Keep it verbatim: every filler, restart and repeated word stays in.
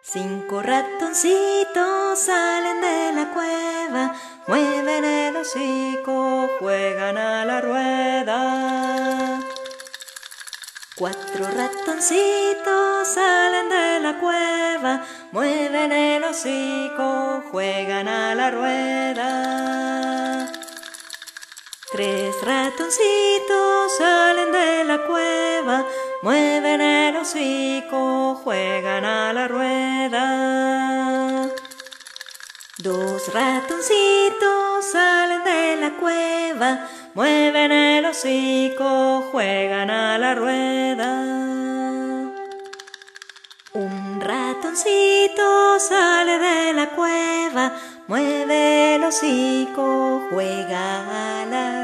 Cinco ratoncitos salen de la cueva, mueven el hocico, juegan a la rueda. Cuatro ratoncitos salen de la cueva, mueven el hocico, juegan a la rueda. Tres ratoncitos salen de la cueva, mueven el hocico, juegan a la rueda. Dos ratoncitos salen de la cueva, mueven el hocico, juegan a la rueda. Un ratoncito sale de la cueva, mueve el hocico, juega a la